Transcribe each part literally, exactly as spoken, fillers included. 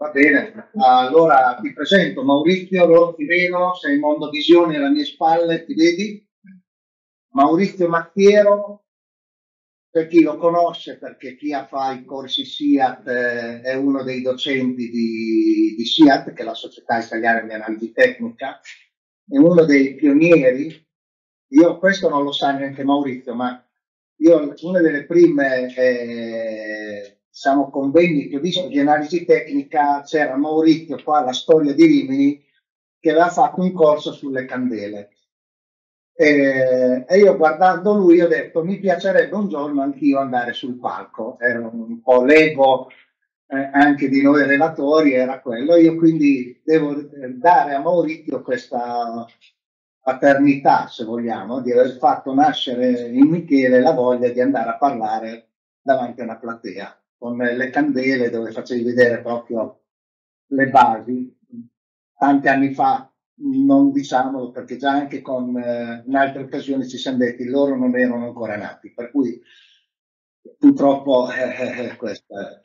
Va bene, allora ti presento Maurizio, loro ti vedono, sei in Mondovisione alle mie spalle, ti vedi? Maurizio Mattiero, per chi lo conosce, perché chi ha fa i corsi SIAT eh, è uno dei docenti di, di SIAT, che è la Società Italiana di Analisi Tecnica, è uno dei pionieri. Io questo non lo sa neanche Maurizio, ma io una delle prime eh, diciamo, convegni che ho visto di analisi tecnica c'era Maurizio qua alla Storia di Rimini che aveva fatto un corso sulle candele. E, e io guardando lui ho detto mi piacerebbe un giorno anch'io andare sul palco, era un po' l'ego eh, anche di noi relatori, era quello. Io quindi devo eh, dare a Maurizio questa paternità, se vogliamo, di aver fatto nascere in Michele la voglia di andare a parlare davanti a una platea, con le candele dove facevi vedere proprio le basi. Tanti anni fa, non diciamolo, perché già anche con, eh, in altre occasioni ci siamo detti, loro non erano ancora nati, per cui purtroppo eh, eh, questo è.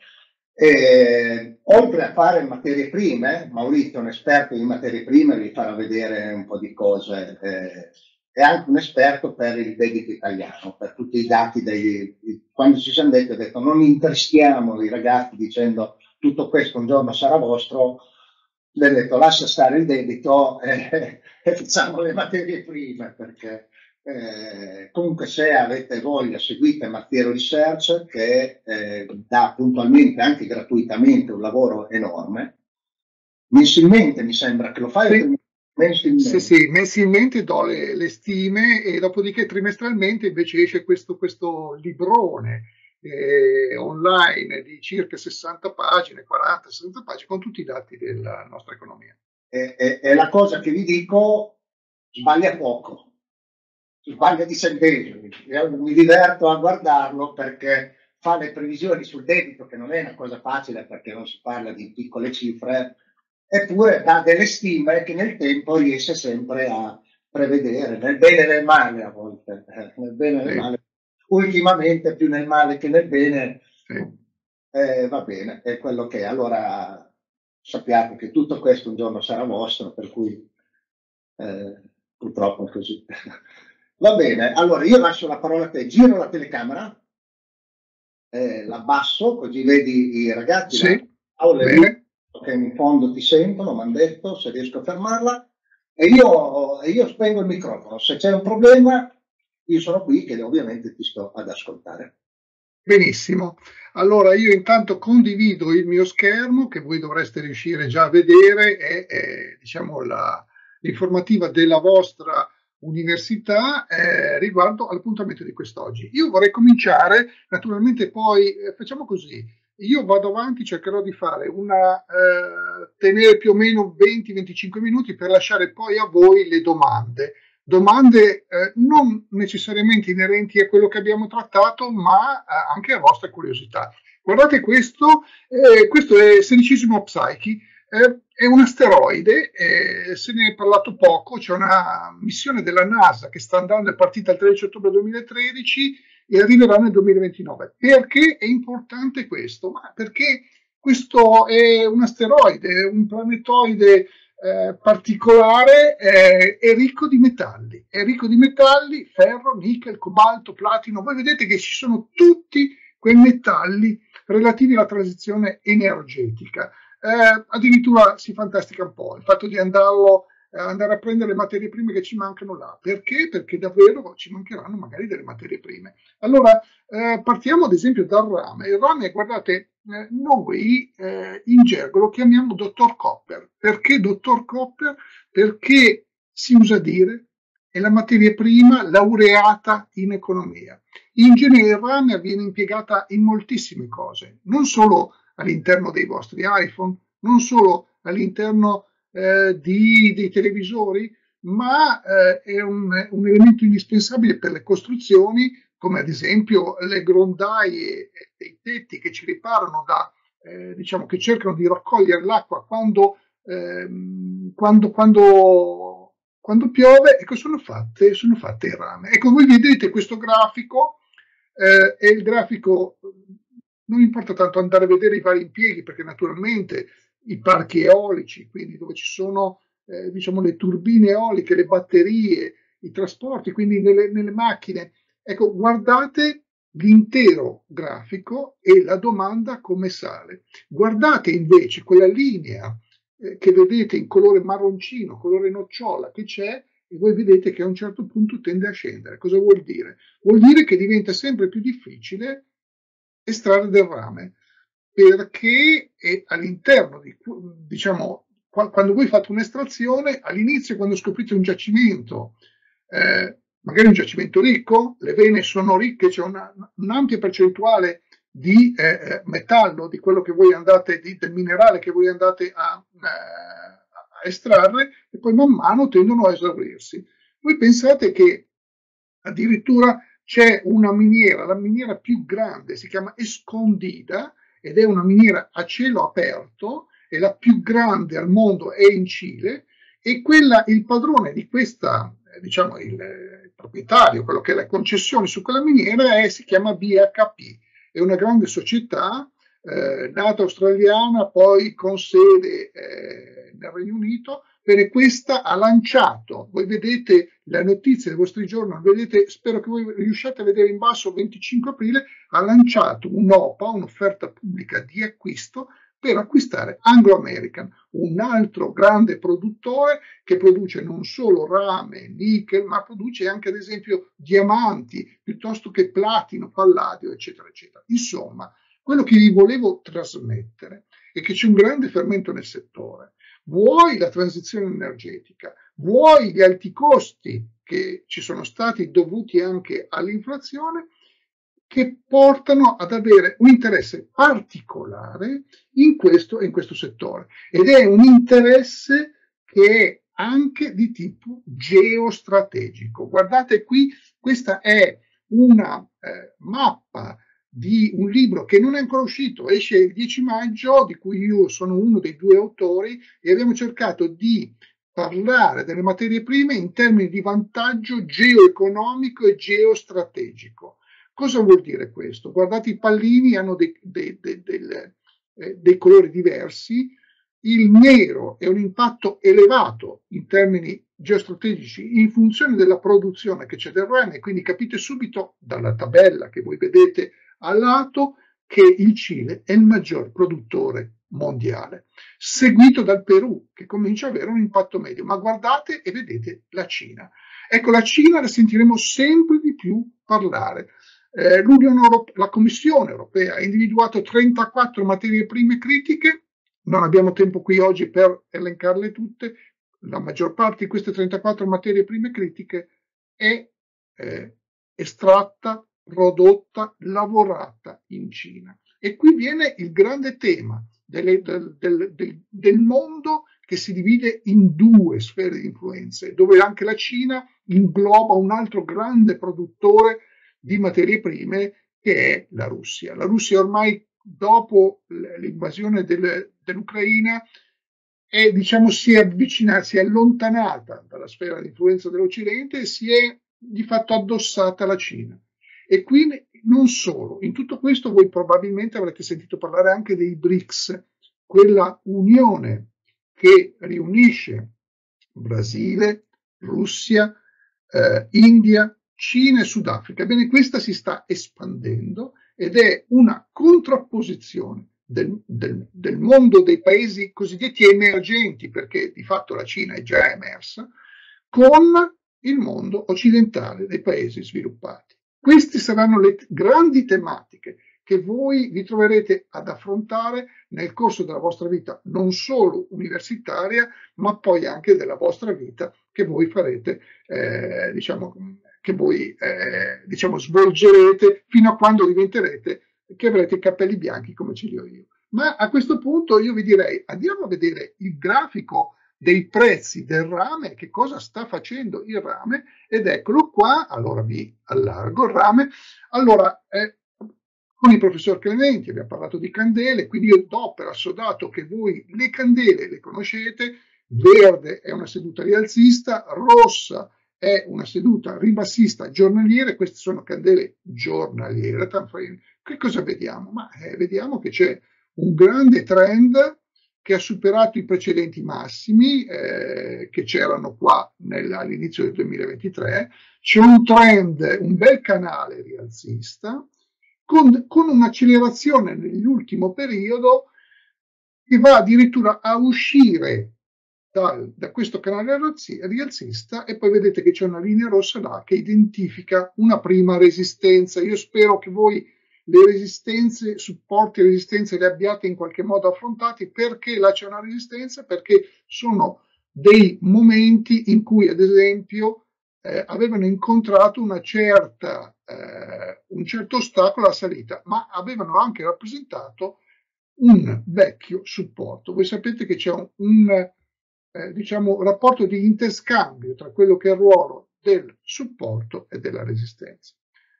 E, oltre a fare materie prime, Maurizio è un esperto di materie prime, vi farà vedere un po' di cose, eh, è anche un esperto per il debito italiano, per tutti i dati dei, quando ci siamo detti, ho detto non intristiamo i ragazzi dicendo tutto questo un giorno sarà vostro, le ho detto lascia stare il debito eh, e facciamo le materie prime, perché eh, comunque se avete voglia seguite Mattiero Research che eh, dà puntualmente, anche gratuitamente, un lavoro enorme. Mensilmente mi sembra che lo fai. Sì. Mensilmente. Sì, sì, mensilmente do le, le stime e dopodiché trimestralmente invece esce questo, questo librone eh, online di circa sessanta pagine, quaranta sessanta pagine con tutti i dati della nostra economia. E, e, e la cosa che vi dico, sbaglia poco, sbaglia di centesimi. Io mi diverto a guardarlo perché fa le previsioni sul debito, che non è una cosa facile perché non si parla di piccole cifre, eppure dà delle stime che nel tempo riesce sempre a prevedere, nel bene e nel male a volte, eh, nel bene e nel male. Ultimamente più nel male che nel bene, eh, va bene, è quello che è. Allora sappiate che tutto questo un giorno sarà vostro, per cui eh, purtroppo è così. Va bene, allora io lascio la parola a te, giro la telecamera, eh, l'abbasso, così vedi i ragazzi. Sì, bene. Che in fondo ti sentono, mi hanno detto, se riesco a fermarla, e io, e io spengo il microfono. Se c'è un problema, io sono qui che ovviamente ti sto ad ascoltare. Benissimo, allora io intanto condivido il mio schermo che voi dovreste riuscire già a vedere, è, è diciamo l'informativa della vostra università eh, riguardo all'appuntamento di quest'oggi. Io vorrei cominciare, naturalmente poi eh, facciamo così, io vado avanti, cercherò di fare una, eh, tenere più o meno venti venticinque minuti per lasciare poi a voi le domande. Domande eh, non necessariamente inerenti a quello che abbiamo trattato, ma eh, anche a vostra curiosità. Guardate questo, eh, questo è sedicesimo Psyche, eh, è un asteroide, eh, se ne è parlato poco, c'è una missione della NASA che sta andando, è partita il tredici ottobre duemilatredici e arriverà nel duemilaventinove. Perché è importante questo? Ma perché questo è un asteroide, un planetoide Eh, particolare, eh, è ricco di metalli, è ricco di metalli, ferro, nickel, cobalto, platino. Voi vedete che ci sono tutti quei metalli relativi alla transizione energetica. Eh, addirittura si fantastica un po' il fatto di andarlo, eh, andare a prendere le materie prime che ci mancano là. Perché? Perché davvero ci mancheranno magari delle materie prime. Allora, eh, partiamo ad esempio dal rame. Il rame, guardate, eh, noi eh, in gergo lo chiamiamo dottor Copper. Perché dottor Copper? Perché si usa dire è la materia prima laureata in economia. In genere il rame viene impiegata in moltissime cose, non solo all'interno dei vostri iPhone, non solo all'interno eh, di, dei televisori, ma eh, è un, un elemento indispensabile per le costruzioni, come ad esempio le grondaie e i tetti che ci riparano da, eh, diciamo, che cercano di raccogliere l'acqua quando, ehm, quando, quando, quando piove, ecco, sono fatte, sono fatte in rame. Ecco, voi vedete questo grafico, eh, è il grafico, non importa tanto andare a vedere i vari impieghi, perché naturalmente i parchi eolici, quindi dove ci sono eh, diciamo, le turbine eoliche, le batterie, i trasporti, quindi nelle, nelle macchine. Ecco, guardate l'intero grafico e la domanda come sale. Guardate invece quella linea eh, che vedete in colore marroncino, colore nocciola che c'è, e voi vedete che a un certo punto tende a scendere. Cosa vuol dire? Vuol dire che diventa sempre più difficile estrarre del rame, perché all'interno di, diciamo, quando voi fate un'estrazione, all'inizio, quando scoprite un giacimento, eh, magari un giacimento ricco, le vene sono ricche, c'è una, un'ampia percentuale di eh, metallo, di quello che voi andate, di, del minerale che voi andate a, eh, a estrarre, e poi man mano tendono a esaurirsi. Voi pensate che addirittura c'è una miniera, la miniera più grande, si chiama Escondida, ed è una miniera a cielo aperto, è la più grande al mondo, è in Cile, e quella, il padrone di questa, diciamo il, il proprietario, quello che è la concessione su quella miniera, è, si chiama B H P, è una grande società eh, nata australiana, poi con sede eh, nel Regno Unito. Bene, questa ha lanciato, voi vedete la notizia dei vostri giornali, vedete, spero che voi riusciate a vedere in basso, venticinque aprile, ha lanciato un'O P A, un'offerta pubblica di acquisto, per acquistare Anglo American, un altro grande produttore che produce non solo rame, nickel, ma produce anche ad esempio diamanti, piuttosto che platino, palladio, eccetera, eccetera. Insomma, quello che vi volevo trasmettere è che c'è un grande fermento nel settore. Vuoi la transizione energetica, vuoi gli alti costi che ci sono stati dovuti anche all'inflazione, che portano ad avere un interesse particolare in questo, in questo settore. Ed è un interesse che è anche di tipo geostrategico. Guardate qui, questa è una eh, mappa di un libro che non è ancora uscito, esce il dieci maggio, di cui io sono uno dei due autori, e abbiamo cercato di parlare delle materie prime in termini di vantaggio geoeconomico e geostrategico. Cosa vuol dire questo? Guardate, i pallini hanno dei, dei, dei, dei, eh, dei colori diversi, il nero è un impatto elevato in termini geostrategici in funzione della produzione che c'è del rame, quindi capite subito dalla tabella che voi vedete al lato che il Cile è il maggior produttore mondiale, seguito dal Perù che comincia ad avere un impatto medio, ma guardate e vedete la Cina. Ecco, la Cina la sentiremo sempre di più parlare. Eh, l'Unione Europea, la Commissione Europea ha individuato trentaquattro materie prime critiche, non abbiamo tempo qui oggi per elencarle tutte, la maggior parte di queste trentaquattro materie prime critiche è eh, estratta, prodotta, lavorata in Cina. E qui viene il grande tema delle, del, del, del, del mondo che si divide in due sfere di influenze, dove anche la Cina ingloba un altro grande produttore di materie prime che è la Russia. La Russia ormai, dopo l'invasione del, dell'Ucraina, è, diciamo, si è avvicinata, si è allontanata dalla sfera di influenza dell'Occidente e si è di fatto addossata alla Cina. E qui non solo, in tutto questo voi probabilmente avrete sentito parlare anche dei BRICS, quella unione che riunisce Brasile, Russia, eh, India, Cina e Sudafrica. Ebbene, questa si sta espandendo ed è una contrapposizione del, del, del mondo dei paesi cosiddetti emergenti, perché di fatto la Cina è già emersa, con il mondo occidentale dei paesi sviluppati. Queste saranno le grandi tematiche che voi vi troverete ad affrontare nel corso della vostra vita, non solo universitaria, ma poi anche della vostra vita che voi farete, eh, diciamo, che voi eh, diciamo, svolgerete fino a quando diventerete, che avrete i capelli bianchi come ce li ho io. Ma a questo punto io vi direi, andiamo a vedere il grafico dei prezzi del rame, che cosa sta facendo il rame, ed eccolo qua. Allora vi allargo il rame. Allora, eh, con il professor Clementi abbiamo parlato di candele, quindi io do per assodato che voi le candele le conoscete. Verde è una seduta rialzista, rossa è una seduta ribassista giornaliera. Queste sono candele giornaliere. Che cosa vediamo? Ma eh, vediamo che c'è un grande trend che ha superato i precedenti massimi eh, che c'erano qua nel, all'inizio del duemilaventitré. C'è un trend, un bel canale rialzista, con, con un'accelerazione nell'ultimo periodo che va addirittura a uscire dal, da questo canale rialzista, e poi vedete che c'è una linea rossa là che identifica una prima resistenza. Io spero che voi le resistenze, supporti e resistenze le abbiate in qualche modo affrontati. Perché là c'è una resistenza? Perché sono dei momenti in cui, ad esempio, eh, avevano incontrato una certa, eh, un certo ostacolo alla salita, ma avevano anche rappresentato un vecchio supporto. Voi sapete che c'è un, un eh, diciamo, rapporto di interscambio tra quello che è il ruolo del supporto e della resistenza.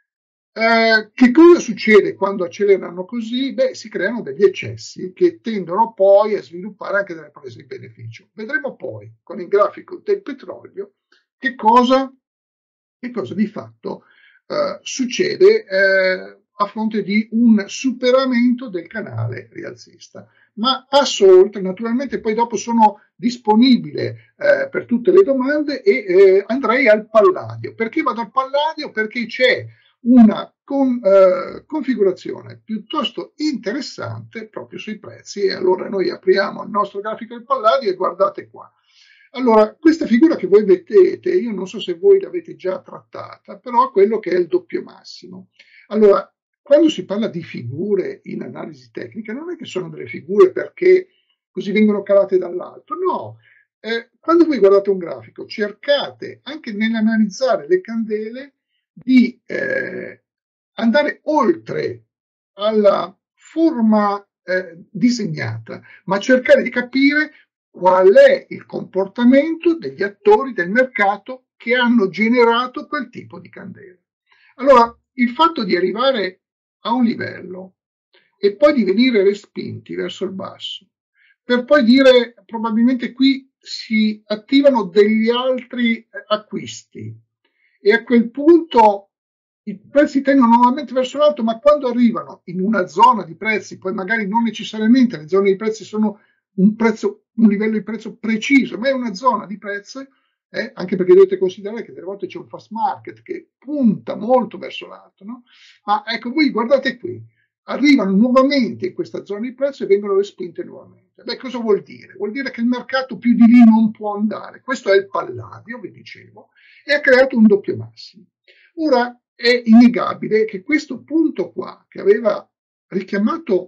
Eh, che cosa succede quando accelerano così? Beh, si creano degli eccessi che tendono poi a sviluppare anche delle prese di beneficio. Vedremo poi con il grafico del petrolio che cosa, che cosa di fatto eh, succede eh, a fronte di un superamento del canale rialzista. Ma passo oltre, naturalmente poi dopo sono disponibile eh, per tutte le domande e eh, andrei al Palladio. Perché vado al Palladio? Perché c'è una con, eh, configurazione piuttosto interessante proprio sui prezzi, e allora noi apriamo il nostro grafico del Palladio e guardate qua. Allora, questa figura che voi vedete, io non so se voi l'avete già trattata, però quello che è il doppio massimo. Allora, quando si parla di figure in analisi tecnica, non è che sono delle figure perché così vengono calate dall'alto, no. Eh, quando voi guardate un grafico, cercate anche nell'analizzare le candele di eh, andare oltre alla forma eh, disegnata, ma cercare di capire qual è il comportamento degli attori del mercato che hanno generato quel tipo di candela. Allora, il fatto di arrivare a un livello e poi di venire respinti verso il basso, per poi dire probabilmente qui si attivano degli altri acquisti, e a quel punto i prezzi tendono nuovamente verso l'alto, ma quando arrivano in una zona di prezzi, poi magari non necessariamente le zone di prezzi sono un prezzo, un livello di prezzo preciso, ma è una zona di prezzo, eh, anche perché dovete considerare che delle volte c'è un fast market che punta molto verso l'alto, no? Ma ecco, voi guardate qui, arrivano nuovamente in questa zona di prezzo e vengono respinte nuovamente. Beh, cosa vuol dire? Vuol dire che il mercato più di lì non può andare. Questo è il Palladio, vi dicevo, e ha creato un doppio massimo. Ora, è innegabile che questo punto qua, che aveva richiamato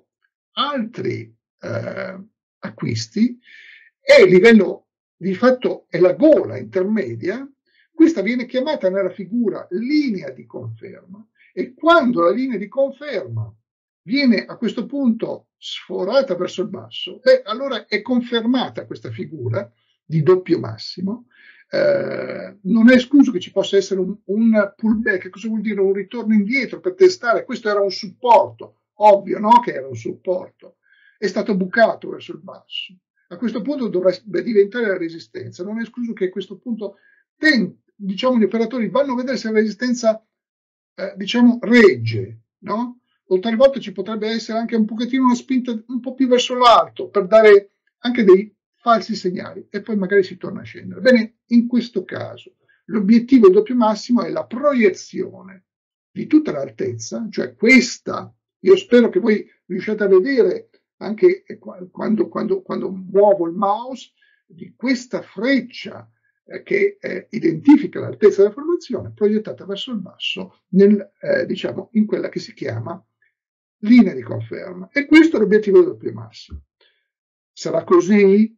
altri eh, acquisti, è il livello, di fatto è la gola intermedia. Questa viene chiamata nella figura linea di conferma, e quando la linea di conferma viene a questo punto sforata verso il basso, beh, allora è confermata questa figura di doppio massimo. Eh, non è escluso che ci possa essere un, un pullback. Cosa vuol dire? Un ritorno indietro per testare. Questo era un supporto, ovvio, no? Che era un supporto, è stato bucato verso il basso. A questo punto dovrebbe diventare la resistenza. Non è escluso che a questo punto ten, diciamo, gli operatori vanno a vedere se la resistenza eh, diciamo regge, no? O talvolta ci potrebbe essere anche un pochettino una spinta un po' più verso l'alto per dare anche dei falsi segnali, e poi magari si torna a scendere. Bene, in questo caso l'obiettivo del doppio massimo è la proiezione di tutta l'altezza, cioè questa, io spero che voi riusciate a vedere anche quando, quando, quando muovo il mouse, di questa freccia eh, che eh, identifica l'altezza della formazione proiettata verso il basso nel, eh, diciamo, in quella che si chiama linea di conferma. E questo è l'obiettivo del doppio massimo. Sarà così?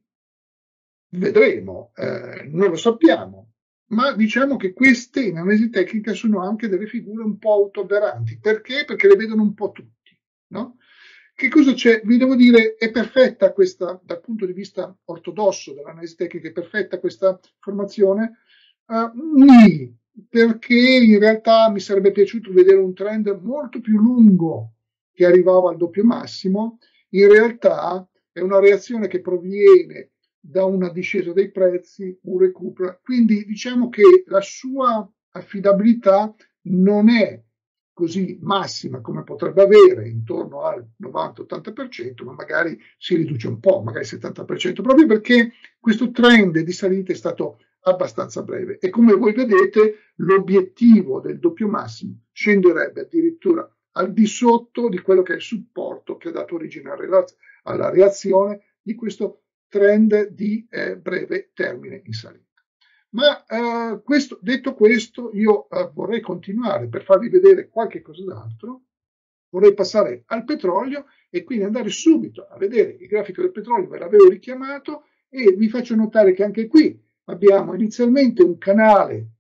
Vedremo, eh, non lo sappiamo, ma diciamo che queste in analisi tecnica sono anche delle figure un po' autoaberranti. Perché? Perché le vedono un po' tutti, no? Che cosa c'è? Vi devo dire, è perfetta questa, dal punto di vista ortodosso dell'analisi tecnica, è perfetta questa formazione? Uh, nì, perché in realtà mi sarebbe piaciuto vedere un trend molto più lungo che arrivava al doppio massimo. In realtà è una reazione che proviene da una discesa dei prezzi, un recupero, quindi diciamo che la sua affidabilità non è così massima come potrebbe avere, intorno al novanta ottanta per cento, ma magari si riduce un po', magari il settanta per cento, proprio perché questo trend di salita è stato abbastanza breve. E come voi vedete, l'obiettivo del doppio massimo scenderebbe addirittura al di sotto di quello che è il supporto che ha dato origine alla reazione di questo trend di eh, breve termine in salita. Ma eh, questo, detto questo, io eh, vorrei continuare per farvi vedere qualche cosa d'altro. Vorrei passare al petrolio e quindi andare subito a vedere il grafico del petrolio, ve l'avevo richiamato, e vi faccio notare che anche qui abbiamo inizialmente un canale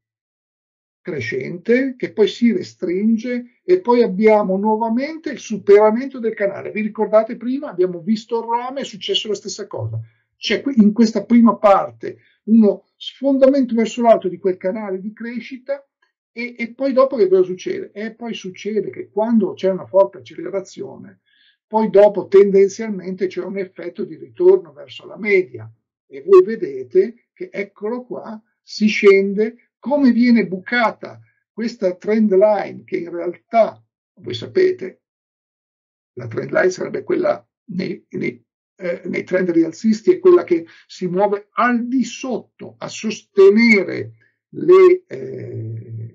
crescente che poi si restringe e poi abbiamo nuovamente il superamento del canale. Vi ricordate prima? Abbiamo visto il rame, è successo la stessa cosa. C'è in questa prima parte uno sfondamento verso l'alto di quel canale di crescita e, e poi dopo che cosa succede? E poi succede che quando c'è una forte accelerazione, poi dopo tendenzialmente c'è un effetto di ritorno verso la media e voi vedete che eccolo qua, si scende. Come viene bucata questa trend line, che in realtà, voi sapete, la trend line sarebbe quella nei, nei, eh, nei trend rialzisti, è quella che si muove al di sotto a sostenere le, eh,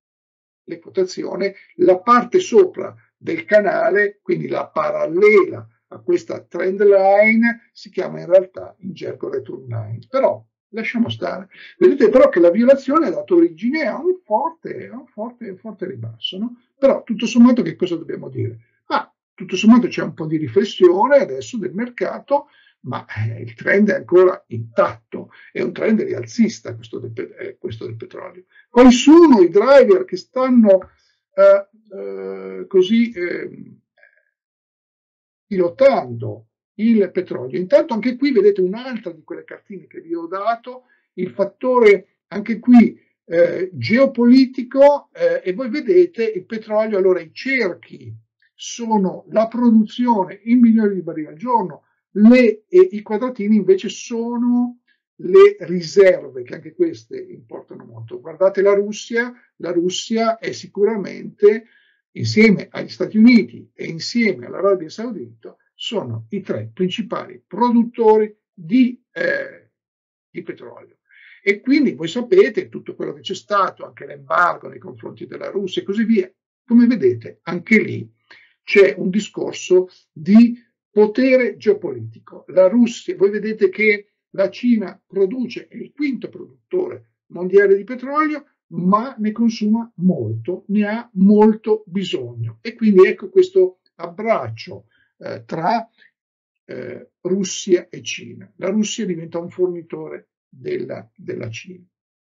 le quotazioni, la parte sopra del canale, quindi la parallela a questa trend line, si chiama in realtà in gergo return line. Però lasciamo stare. Vedete però che la violazione ha dato origine a un forte, a un forte, forte ribasso, no? Però tutto sommato che cosa dobbiamo dire? Ah, tutto sommato c'è un po' di riflessione adesso del mercato, ma eh, il trend è ancora intatto, è un trend rialzista questo del, eh, questo del petrolio. Quali sono i driver che stanno eh, eh, così eh, pilotando il petrolio? Intanto anche qui vedete un'altra di quelle cartine che vi ho dato, il fattore anche qui eh, geopolitico eh, e voi vedete il petrolio, allora i cerchi sono la produzione in milioni di barili al giorno, le, e i quadratini invece sono le riserve, che anche queste importano molto. Guardate la Russia, la Russia è sicuramente, insieme agli Stati Uniti e insieme all'Arabia Saudita, sono i tre principali produttori di, eh, di petrolio. E quindi voi sapete tutto quello che c'è stato, anche l'embargo nei confronti della Russia e così via. Come vedete, anche lì c'è un discorso di potere geopolitico. La Russia, voi vedete che la Cina produce, è il quinto produttore mondiale di petrolio, ma ne consuma molto, ne ha molto bisogno. E quindi ecco questo abbraccio eh, tra eh, Russia e Cina. La Russia diventa un fornitore della, della Cina.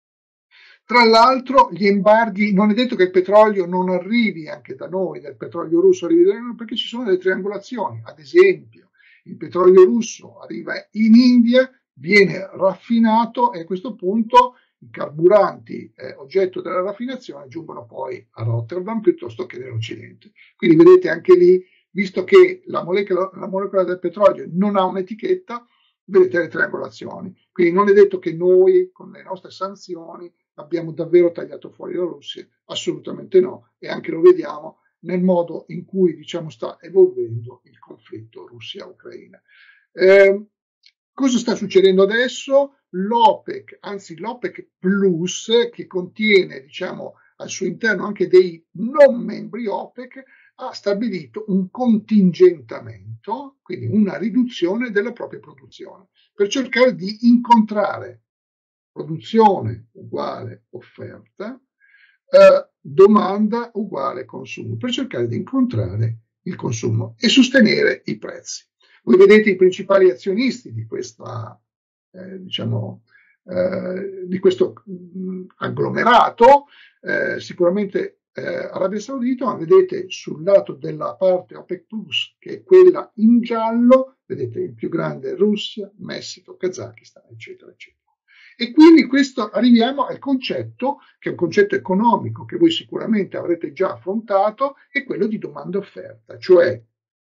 Tra l'altro gli embarghi, non è detto che il petrolio non arrivi anche da noi, del petrolio russo arrivi da noi, perché ci sono delle triangolazioni. Ad esempio, il petrolio russo arriva in India, viene raffinato e a questo punto i carburanti eh, oggetto della raffinazione giungono poi a Rotterdam piuttosto che nell'Occidente. Quindi vedete anche lì, visto che la molecola, la molecola del petrolio non ha un'etichetta, vedete le triangolazioni. Quindi non è detto che noi con le nostre sanzioni abbiamo davvero tagliato fuori la Russia, assolutamente no, e anche lo vediamo nel modo in cui, diciamo, sta evolvendo il conflitto Russia-Ucraina. Eh, cosa sta succedendo adesso? L'OPEC, anzi l'OPEC Plus, che contiene, diciamo, al suo interno anche dei non membri OPEC, ha stabilito un contingentamento, quindi una riduzione della propria produzione, per cercare di incontrare produzione uguale offerta, eh, domanda uguale consumo, per cercare di incontrare il consumo e sostenere i prezzi. Voi vedete i principali azionisti di questa, eh, diciamo, eh, di questo mh, agglomerato, eh, sicuramente eh, Arabia Saudita, ma vedete sul lato della parte OPEC Plus, che è quella in giallo, vedete il più grande Russia, Messico, Kazakistan, eccetera, eccetera. E quindi questo arriviamo al concetto, che è un concetto economico che voi sicuramente avrete già affrontato, è quello di domanda e offerta, cioè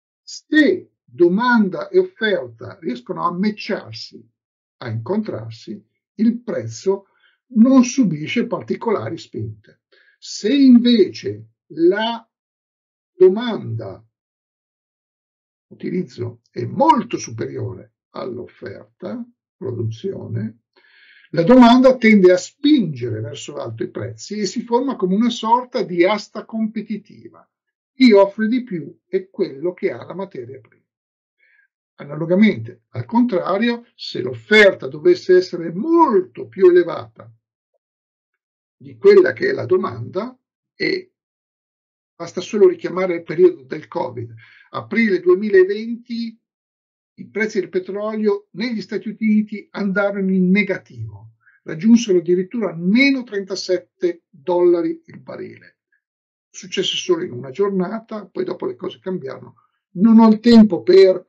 se domanda e offerta riescono a matcharsi, a incontrarsi, il prezzo non subisce particolari spinte. Se invece la domanda utilizzo è molto superiore all'offerta, produzione, la domanda tende a spingere verso l'alto i prezzi e si forma come una sorta di asta competitiva. Chi offre di più è quello che ha la materia prima. Analogamente, al contrario, se l'offerta dovesse essere molto più elevata di quella che è la domanda, e basta solo richiamare il periodo del Covid, aprile duemilaventi, i prezzi del petrolio negli Stati Uniti andarono in negativo, raggiunsero addirittura meno trentasette dollari il barile. Successe solo in una giornata, poi dopo le cose cambiarono. Non ho il tempo per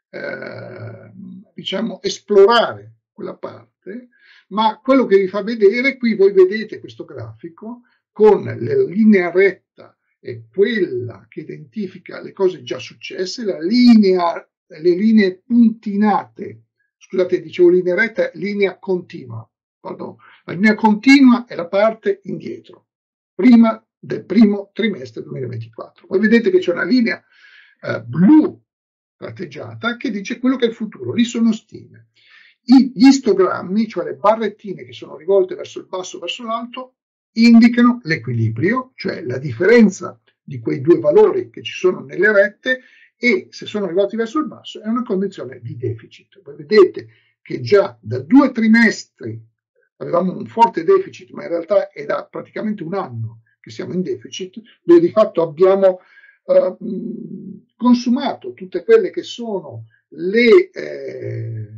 eh, diciamo esplorare quella parte, ma quello che vi fa vedere, qui voi vedete questo grafico con la linea retta è quella che identifica le cose già successe, la linea, le linee puntinate, scusate, dicevo linea retta, linea continua, pardon. La linea continua è la parte indietro, prima del primo trimestre duemilaventiquattro. Voi vedete che c'è una linea eh, blu tratteggiata che dice quello che è il futuro, lì sono stime. I, gli istogrammi, cioè le barrettine che sono rivolte verso il basso o verso l'alto, indicano l'equilibrio, cioè la differenza di quei due valori che ci sono nelle rette, e se sono rivolti verso il basso è una condizione di deficit. Voi vedete che già da due trimestri avevamo un forte deficit, ma in realtà è da praticamente un anno che siamo in deficit, dove di fatto abbiamo eh, consumato tutte quelle che sono le, eh,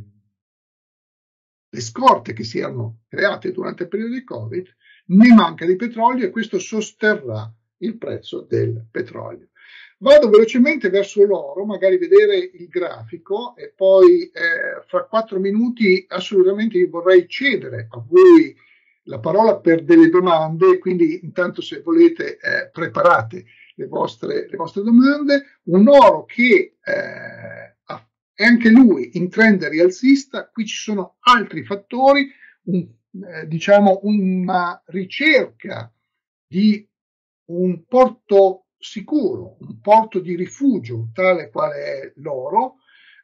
le scorte che si erano create durante il periodo di Covid, ne manca di petrolio e questo sosterrà il prezzo del petrolio. Vado velocemente verso l'oro, magari vedere il grafico, e poi eh, fra quattro minuti assolutamente io vorrei cedere a voi la parola per delle domande, quindi intanto se volete eh, preparate le vostre, le vostre domande. Un oro che eh, è anche lui in trend rialzista, qui ci sono altri fattori, un, eh, diciamo una ricerca di un porto sicuro, un porto di rifugio tale quale è l'oro.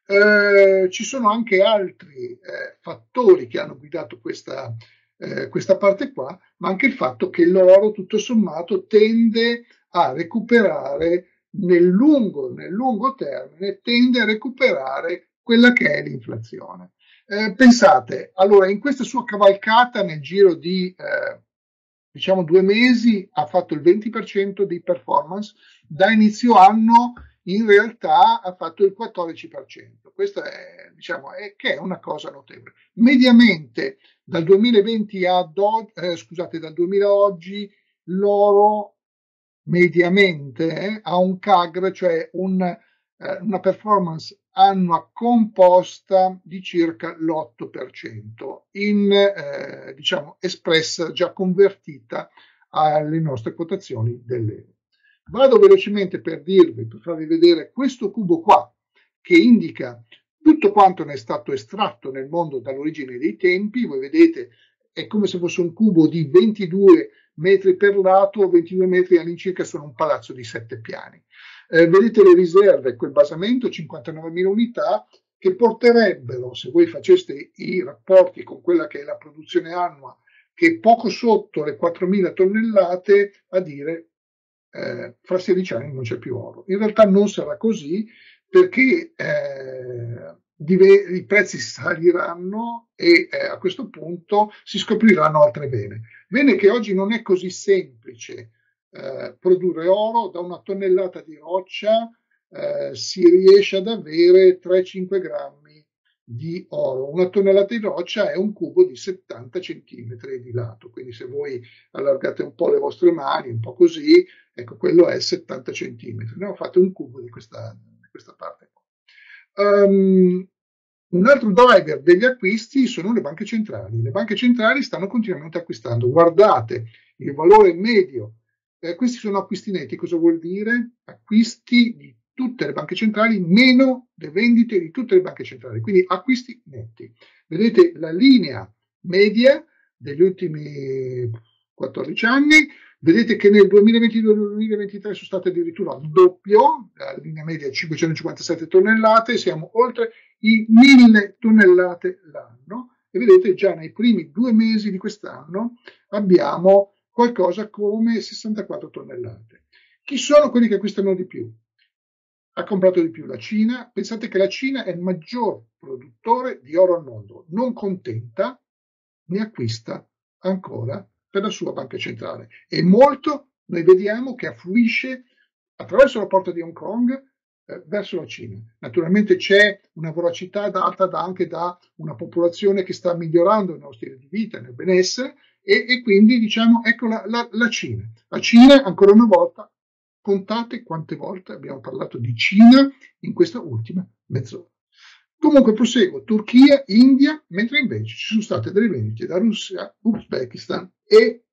Eh, ci sono anche altri eh, fattori che hanno guidato questa, eh, questa parte qua, ma anche il fatto che l'oro tutto sommato tende a recuperare nel lungo, nel lungo termine, tende a recuperare quella che è l'inflazione. Eh, pensate, allora in questa sua cavalcata nel giro di eh, diciamo due mesi ha fatto il venti per cento di performance, da inizio anno in realtà ha fatto il quattordici per cento. Questa è, diciamo, è, che è una cosa notevole. Mediamente dal duemilaventi ad oggi, eh, scusate, dal duemila a oggi l'oro mediamente eh, ha un C A G R, cioè un, eh, una performance annua composta di circa l'otto per cento, in, eh, diciamo, espressa, già convertita alle nostre quotazioni dell'euro. Vado velocemente per dirvi, per farvi vedere questo cubo qua, che indica tutto quanto ne è stato estratto nel mondo dall'origine dei tempi. Voi vedete, è come se fosse un cubo di ventidue metri per lato, ventidue metri all'incirca sono un palazzo di sette piani. Eh, vedete le riserve, quel basamento, cinquantanovemila unità, che porterebbero, se voi faceste i rapporti con quella che è la produzione annua, che è poco sotto le quattromila tonnellate, a dire eh, fra sedici anni non c'è più oro. In realtà non sarà così, perché eh, i prezzi saliranno e eh, a questo punto si scopriranno altre vene. Vene che oggi non è così semplice eh, produrre oro. Da una tonnellata di roccia eh, si riesce ad avere tre cinque grammi di oro. Una tonnellata di roccia è un cubo di settanta centimetri di lato, quindi se voi allargate un po' le vostre mani, un po' così, ecco, quello è settanta centimetri. Ne ho fatto un cubo di questa, di questa parte qua. Um, un altro driver degli acquisti sono le banche centrali. Le banche centrali stanno continuamente acquistando. Guardate il valore medio. Eh, questi sono acquisti netti. Cosa vuol dire? Acquisti di tutte le banche centrali meno le vendite di tutte le banche centrali. Quindi acquisti netti. Vedete la linea media degli ultimi quattordici anni. Vedete che nel duemilaventidue duemilaventitré sono state addirittura il doppio, la linea media è cinquecentocinquantasette tonnellate, siamo oltre i mille tonnellate l'anno e vedete già nei primi due mesi di quest'anno abbiamo qualcosa come sessantaquattro tonnellate. Chi sono quelli che acquistano di più? Ha comprato di più la Cina. Pensate che la Cina è il maggior produttore di oro al mondo, non contenta, ne acquista ancora per la sua banca centrale e molto noi vediamo che affluisce attraverso la porta di Hong Kong eh, verso la Cina. Naturalmente c'è una voracità data da, anche da una popolazione che sta migliorando il nostro stile di vita, nel benessere e, e quindi diciamo ecco la, la, la Cina. La Cina ancora una volta, contate quante volte abbiamo parlato di Cina in questa ultima mezz'ora. Comunque proseguo, Turchia, India, mentre invece ci sono state delle vendite da Russia, Uzbekistan e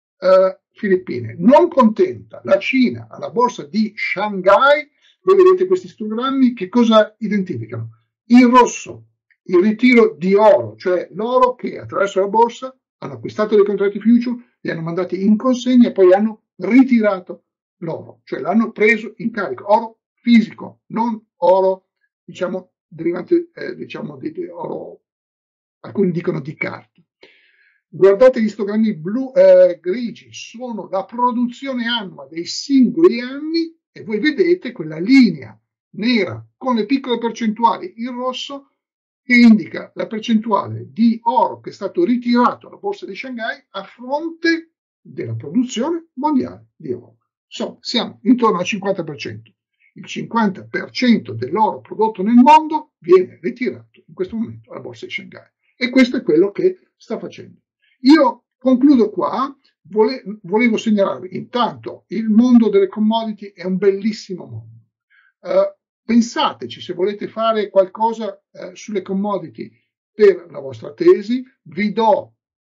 uh, Filippine. Non contenta la Cina alla borsa di Shanghai, voi vedete questi istogrammi, che cosa identificano? In rosso il ritiro di oro, cioè l'oro che attraverso la borsa hanno acquistato dei contratti future, li hanno mandati in consegna e poi hanno ritirato l'oro, cioè l'hanno preso in carico, oro fisico, non oro, diciamo, derivante, eh, diciamo, di, di oro, alcuni dicono di carta. Guardate gli istogrammi blu, eh, grigi, sono la produzione annua dei singoli anni e voi vedete quella linea nera con le piccole percentuali in rosso che indica la percentuale di oro che è stato ritirato alla borsa di Shanghai a fronte della produzione mondiale di oro. Insomma, siamo intorno al cinquanta per cento. Il cinquanta per cento dell'oro prodotto nel mondo viene ritirato in questo momento alla borsa di Shanghai. E questo è quello che sta facendo. Io concludo qua, vole, volevo segnalarvi, intanto il mondo delle commodity è un bellissimo mondo. Uh, pensateci se volete fare qualcosa uh, sulle commodity per la vostra tesi, vi do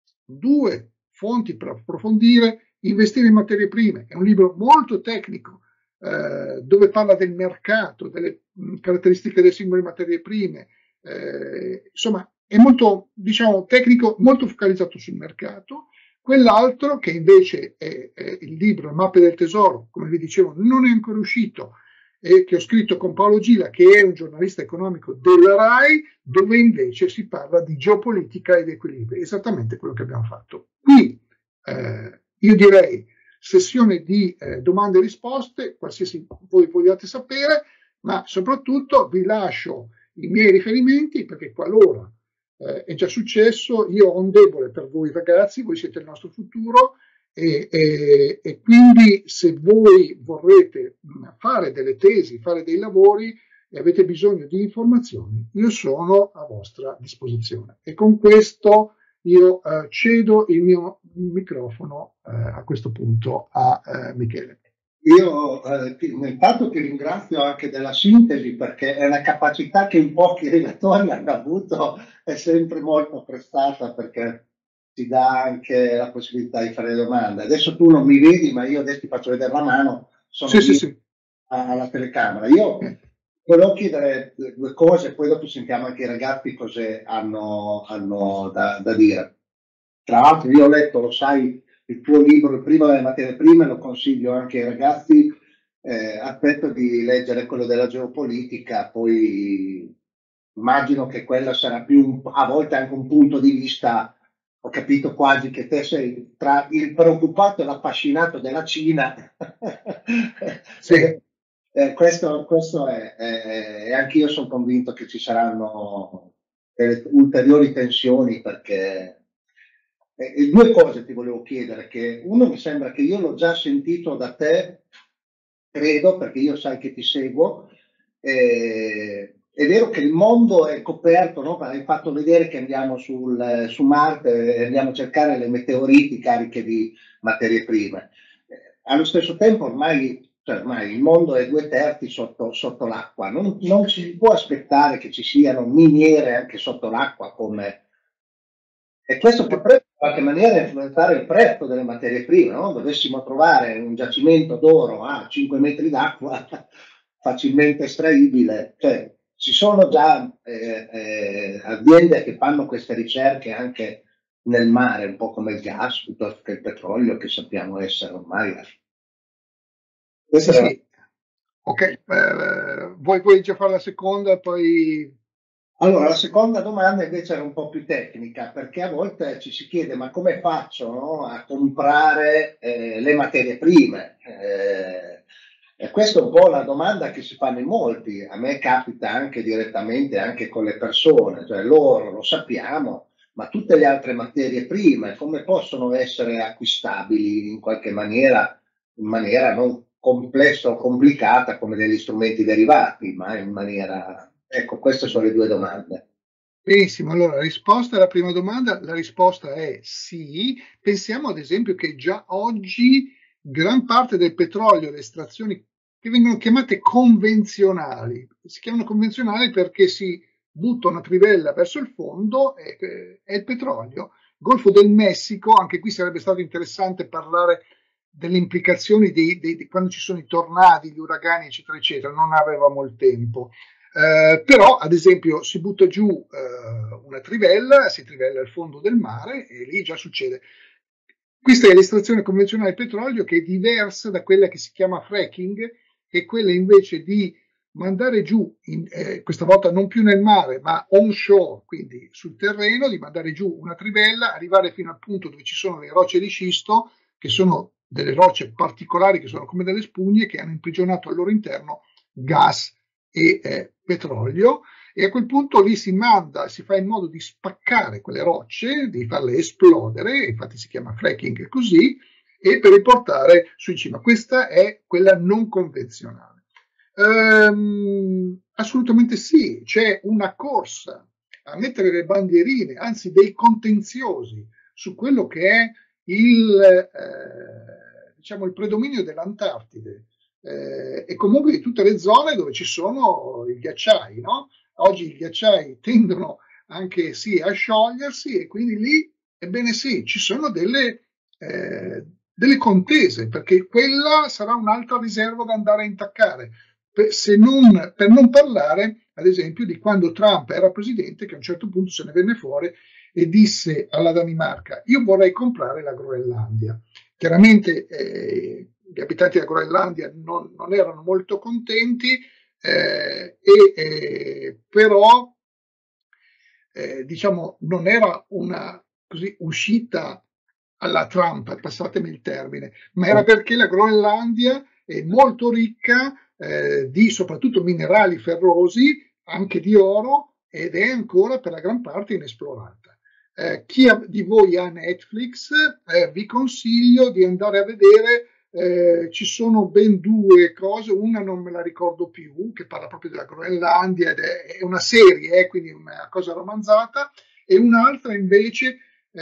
due fonti per approfondire. Investire in materie prime è un libro molto tecnico eh, dove parla del mercato, delle mh, caratteristiche delle singole materie prime, eh, insomma è molto, diciamo, tecnico, molto focalizzato sul mercato. Quell'altro che invece è, è il libro Mappe del Tesoro, come vi dicevo, non è ancora uscito e che ho scritto con Paolo Gila, che è un giornalista economico della RAI, dove invece si parla di geopolitica ed equilibrio, esattamente quello che abbiamo fatto. Qui eh, io direi sessione di eh, domande e risposte, qualsiasi voi vogliate sapere, ma soprattutto vi lascio i miei riferimenti perché qualora eh, è già successo, io ho un debole per voi ragazzi, voi siete il nostro futuro e, e, e quindi se voi vorrete fare delle tesi, fare dei lavori e avete bisogno di informazioni, io sono a vostra disposizione. E con questo io eh, cedo il mio microfono eh, a questo punto a eh, Michele. Io eh, ti, intanto ti ringrazio anche della sintesi perché è una capacità che in pochi relatori hanno avuto, è sempre molto apprezzata perché ti dà anche la possibilità di fare domande. Adesso tu non mi vedi, ma io adesso ti faccio vedere la mano, sono sì, sì, sì. alla telecamera. Io volevo chiedere due cose, poi dopo sentiamo anche i ragazzi cosa hanno, hanno da, da dire. Tra l'altro io ho letto, lo sai, il tuo libro, il primo delle materie prime, lo consiglio anche ai ragazzi, eh, aspetto di leggere quello della geopolitica, poi immagino che quello sarà più un, a volte anche un punto di vista, ho capito quasi che te sei tra il preoccupato e l'appassionato della Cina. Sì. Eh, questo, questo è, è, e anche io sono convinto che ci saranno delle ulteriori tensioni perché eh, due cose ti volevo chiedere, che uno mi sembra che io l'ho già sentito da te, credo, perché io sai che ti seguo, eh, è vero che il mondo è coperto, no? Hai fatto vedere che andiamo sul, su Marte e andiamo a cercare le meteoriti cariche di materie prime. Eh, allo stesso tempo ormai, cioè ormai il mondo è due terzi sotto, sotto l'acqua, non, non si può aspettare che ci siano miniere anche sotto l'acqua come... E questo potrebbe in qualche maniera influenzare il prezzo delle materie prime, no? Dovessimo trovare un giacimento d'oro a cinque metri d'acqua facilmente estraibile, cioè ci sono già eh, eh, aziende che fanno queste ricerche anche nel mare, un po' come il gas piuttosto che il petrolio, che sappiamo essere ormai. Sì, Questa era. sì, ok. Eh, vuoi, vuoi già fare la seconda, poi... Allora, la seconda domanda invece era un po' più tecnica, perché a volte ci si chiede ma come faccio, no, a comprare eh, le materie prime? Eh, e questa è un po' la domanda che si fanno in molti. A me capita anche direttamente, anche con le persone, cioè loro lo sappiamo, ma tutte le altre materie prime come possono essere acquistabili in qualche maniera, in maniera non complessa o complicata come degli strumenti derivati, ma in maniera. Ecco, queste sono le due domande. Benissimo, allora la risposta alla prima domanda, la risposta è sì. Pensiamo ad esempio che già oggi gran parte del petrolio, le estrazioni che vengono chiamate convenzionali, si chiamano convenzionali perché si butta una trivella verso il fondo e è il petrolio. Golfo del Messico, anche qui sarebbe stato interessante parlare delle implicazioni di, di, di quando ci sono i tornadi, gli uragani, eccetera, eccetera, non avevamo il tempo. Eh, però, ad esempio, si butta giù eh, una trivella, si trivella il fondo del mare e lì già succede. Questa è l'estrazione convenzionale del petrolio, che è diversa da quella che si chiama fracking, che è quella invece di mandare giù, in, eh, questa volta non più nel mare, ma onshore, quindi sul terreno, di mandare giù una trivella, arrivare fino al punto dove ci sono le rocce di scisto, che sono delle rocce particolari, che sono come delle spugne, che hanno imprigionato al loro interno gas e eh, petrolio, e a quel punto lì si manda, si fa in modo di spaccare quelle rocce, di farle esplodere, infatti si chiama fracking così, e per riportare su in cima. Questa è quella non convenzionale. Ehm, assolutamente sì, c'è una corsa a mettere le bandierine, anzi dei contenziosi, su quello che è il, eh, diciamo, il predominio dell'Antartide eh, e comunque di tutte le zone dove ci sono i ghiacciai, no? Oggi i ghiacciai tendono anche sì a sciogliersi e quindi lì, ebbene sì, ci sono delle, eh, delle contese, perché quella sarà un'altra riserva da andare a intaccare. Per, se non, per non parlare, ad esempio, di quando Trump era presidente, che a un certo punto se ne venne fuori e disse alla Danimarca: io vorrei comprare la Groenlandia. Chiaramente eh, gli abitanti della Groenlandia non, non erano molto contenti, eh, e, eh, però eh, diciamo non era una così uscita alla Trump, passatemi il termine, ma era perché la Groenlandia è molto ricca eh, di soprattutto minerali ferrosi, anche di oro, ed è ancora per la gran parte inesplorata. Eh, chi ha, di voi ha Netflix, eh, vi consiglio di andare a vedere. Eh, ci sono ben due cose, una non me la ricordo più, che parla proprio della Groenlandia ed è, è una serie, eh, quindi una cosa romanzata, e un'altra invece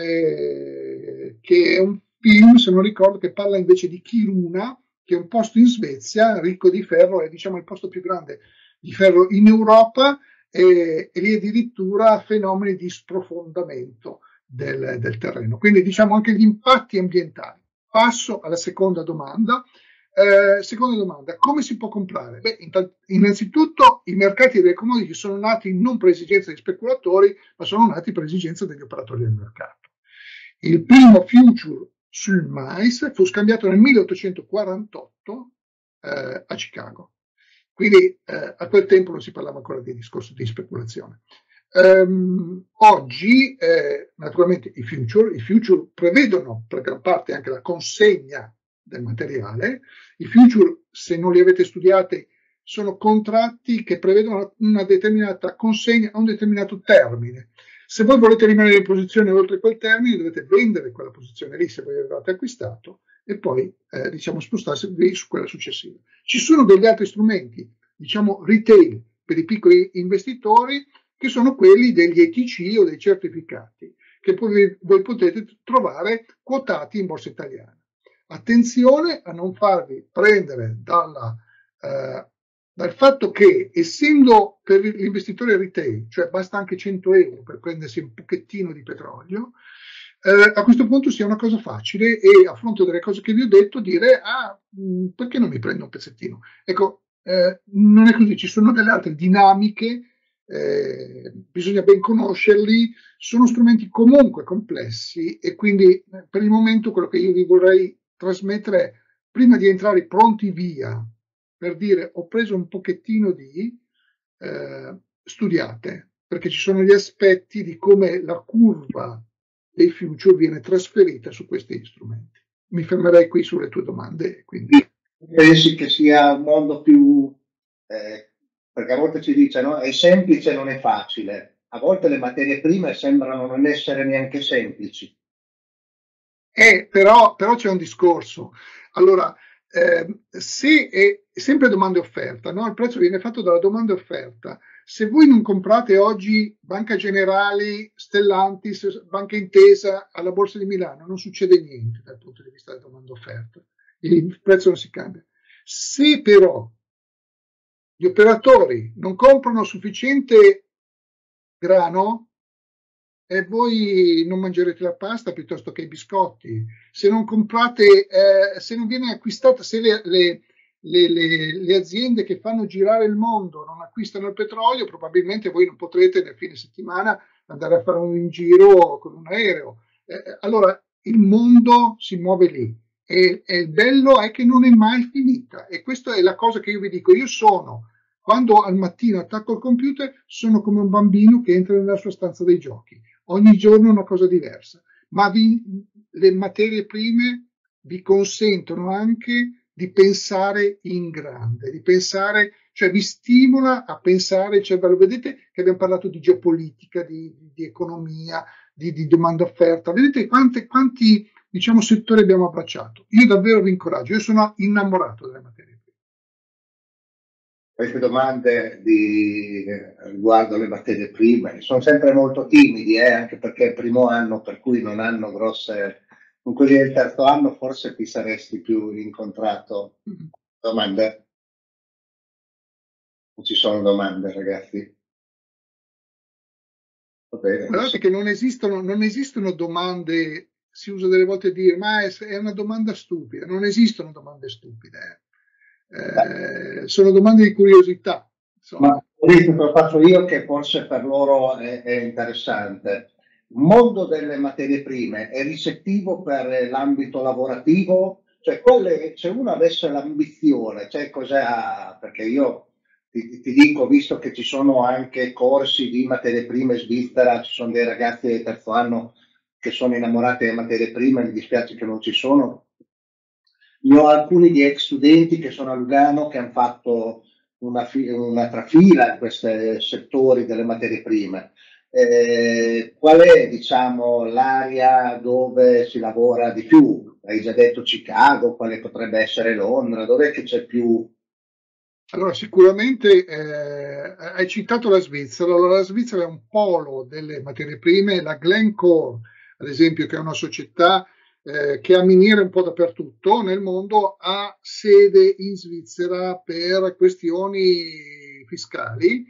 eh, che è un film, se non ricordo, che parla invece di Kiruna, che è un posto in Svezia ricco di ferro, è diciamo il posto più grande di ferro in Europa, e, e lì addirittura fenomeni di sprofondamento del, del terreno. Quindi diciamo anche gli impatti ambientali. Passo alla seconda domanda. Eh, seconda domanda, come si può comprare? Beh, innanzitutto i mercati delle commodity sono nati non per esigenza di speculatori, ma sono nati per esigenza degli operatori del mercato. Il primo future sul mais fu scambiato nel milleottocentoquarantotto eh, a Chicago. Quindi eh, a quel tempo non si parlava ancora di discorso di speculazione. Um, oggi eh, naturalmente i future, i future prevedono per gran parte anche la consegna del materiale. I future, se non li avete studiati, sono contratti che prevedono una determinata consegna a un determinato termine. Se voi volete rimanere in posizione oltre quel termine, dovete vendere quella posizione lì se voi avevate acquistato e poi eh, diciamo spostarsi su quella successiva. Ci sono degli altri strumenti, diciamo retail, per i piccoli investitori, che sono quelli degli E T C o dei certificati, che poi voi potete trovare quotati in borsa italiana. Attenzione a non farvi prendere dalla, eh, dal fatto che, essendo per l'investitore retail, cioè basta anche cento euro per prendersi un pochettino di petrolio, eh, a questo punto sia una cosa facile e, a fronte delle cose che vi ho detto, dire: ah, mh, perché non mi prendo un pezzettino? Ecco, eh, non è così, ci sono delle altre dinamiche eh, bisogna ben conoscerli, sono strumenti comunque complessi e quindi per il momento quello che io vi vorrei trasmettere è, prima di entrare pronti via, per dire ho preso un pochettino di, eh, studiate, perché ci sono gli aspetti di come la curva dei future viene trasferita su questi strumenti. Mi fermerei qui sulle tue domande. Quindi. Pensi che sia un mondo più, eh, perché a volte ci dice, no? È semplice, non è facile. A volte le materie prime sembrano non essere neanche semplici. Eh, però, però c'è un discorso. Allora, eh, se è sempre domanda e offerta, no? Il prezzo viene fatto dalla domanda e offerta. Se voi non comprate oggi Banca Generali, Stellantis, Banca Intesa alla Borsa di Milano, non succede niente dal punto di vista della domanda e offerta. Il prezzo non si cambia. Se però gli operatori non comprano sufficiente grano, e voi non mangerete la pasta piuttosto che i biscotti. Se non comprate, eh, se non viene acquistata, se le, le, le, le, le aziende che fanno girare il mondo non acquistano il petrolio, probabilmente voi non potrete nel fine settimana andare a fare un giro con un aereo. Eh, allora il mondo si muove lì e, e il bello è che non è mai finita, e questa è la cosa che io vi dico. Io sono, quando al mattino attacco il computer, sono come un bambino che entra nella sua stanza dei giochi. Ogni giorno una cosa diversa, ma vi, le materie prime vi consentono anche di pensare in grande, di pensare, cioè vi stimola a pensare il cervello. Vedete che abbiamo parlato di geopolitica, di, di economia, di, di domanda-offerta. Vedete quanti, quanti diciamo, settori abbiamo abbracciato. Io davvero vi incoraggio, io sono innamorato delle materie prime. Queste domande di, riguardo le materie prime sono sempre molto timidi, eh, anche perché è il primo anno, per cui non hanno grosse. Con quelli del terzo anno forse ti saresti più incontrato. Domande? Non ci sono domande, ragazzi? Va bene. Guardate che non esistono, non esistono domande, si usa delle volte dire, ma è, è una domanda stupida. Non esistono domande stupide. Eh, sono domande di curiosità. Ma questo lo faccio io, che forse per loro è, è interessante. Il mondo delle materie prime è ricettivo per l'ambito lavorativo? Cioè, quelle, se uno avesse l'ambizione, cioè cos'è, perché io ti, ti dico, visto che ci sono anche corsi di materie prime in Svizzera, ci sono dei ragazzi del terzo anno che sono innamorati delle materie prime, mi dispiace che non ci sono. Io ho alcuni di ex studenti che sono a Lugano che hanno fatto una, una trafila in questi settori delle materie prime. Eh, qual è, diciamo, l'area dove si lavora di più? Hai già detto Chicago, quale potrebbe essere Londra, dov'è che c'è più? Allora, sicuramente eh, hai citato la Svizzera. Allora, la Svizzera è un polo delle materie prime. La Glencore, ad esempio, che è una società eh, che ha miniere un po' dappertutto nel mondo, ha sede in Svizzera per questioni fiscali.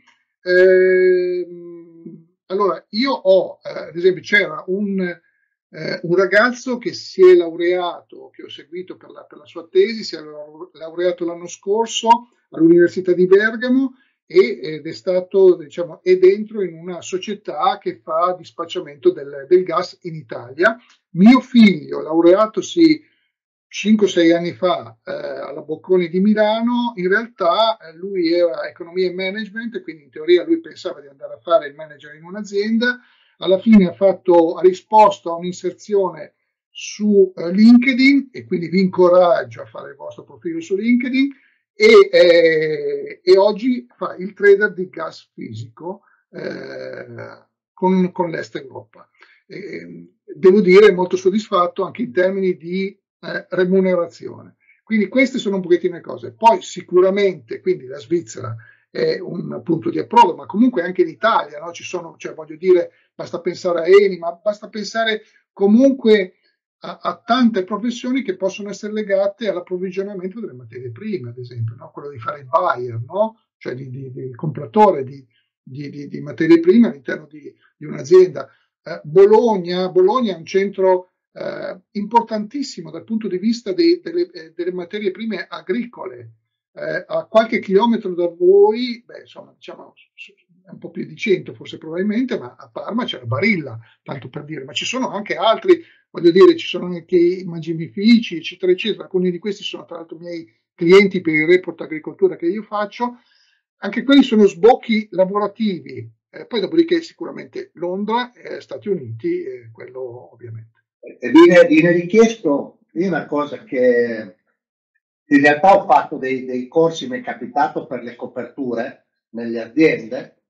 Eh, allora, io ho, eh, ad esempio, c'era un, eh, un ragazzo che si è laureato, che ho seguito per la, per la sua tesi, si è laureato l'anno scorso all'Università di Bergamo, e, ed è stato, diciamo, è dentro in una società che fa dispacciamento del, del gas in Italia. Mio figlio, laureatosi cinque sei anni fa eh, alla Bocconi di Milano, in realtà eh, lui era economia e management, quindi in teoria lui pensava di andare a fare il manager in un'azienda. Alla fine ha, fatto, ha risposto a un'inserzione su eh, LinkedIn, e quindi vi incoraggio a fare il vostro profilo su LinkedIn, e, eh, e oggi fa il trader di gas fisico eh, con, con l'Est Europa. Eh, devo dire molto soddisfatto anche in termini di eh, remunerazione. Quindi queste sono un pochettino le cose. Poi sicuramente, quindi la Svizzera è un punto di approdo, ma comunque anche in Italia, no? Ci sono, cioè voglio dire, basta pensare a Eni, ma basta pensare comunque a, a tante professioni che possono essere legate all'approvvigionamento delle materie prime, ad esempio, no? Quello di fare il buyer, no? Cioè di, di, di, il compratore di, di, di, di materie prime all'interno di, di un'azienda. Eh, Bologna, Bologna è un centro eh, importantissimo dal punto di vista dei, delle, eh, delle materie prime agricole. Eh, a qualche chilometro da voi, beh, insomma, diciamo, è un po' più di cento forse probabilmente, ma a Parma c'è la Barilla, tanto per dire, ma ci sono anche altri, voglio dire, ci sono anche i mangimifici, eccetera, eccetera. Alcuni di questi sono tra l'altro miei clienti per il report agricoltura che io faccio. Anche quelli sono sbocchi lavorativi. Eh, poi dopodiché sicuramente Londra, eh, Stati Uniti, eh, quello ovviamente. E viene, viene richiesto, è una cosa che in realtà ho fatto dei, dei corsi, mi è capitato per le coperture nelle aziende,